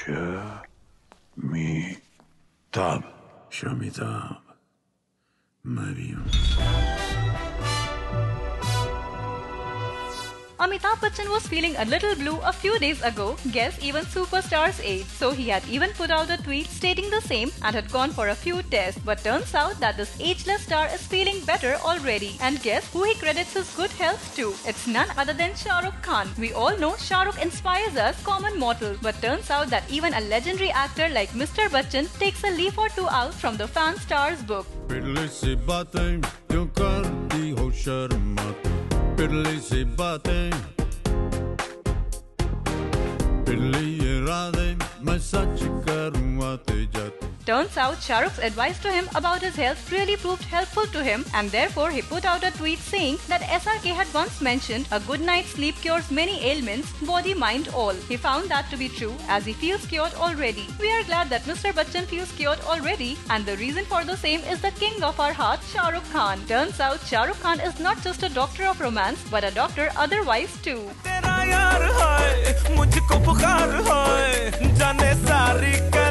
शमिताब मैं भी हूँ। Amitabh Bachchan was feeling a little blue a few days ago. Guess even superstars age. So he had even put out a tweet stating the same and had gone for a few tests. But turns out that this ageless star is feeling better already. And guess who he credits his good health to? It's none other than Shah Rukh Khan. We all know Shah Rukh inspires us common mortals. But turns out that even a legendary actor like Mr. Bachchan takes a leaf or two out from the fan star's book. पिछली सी बातें क्यों करती हो शर्मात, पिछली सी बातें, पिछली इरादे मैं सच करूँ आते जाते। Turns out Shah Rukh's advice to him about his health really proved helpful to him, and therefore he put out a tweet saying that SRK had once mentioned a good night's sleep cures many ailments, body, mind, all. He found that to be true as he feels cured already. We are glad that Mr. Bachchan feels cured already, and the reason for the same is the king of our heart, Shah Rukh Khan. Turns out Shah Rukh Khan is not just a doctor of romance but a doctor otherwise too. तेरा यार है मुझको पुकार है जाने सारी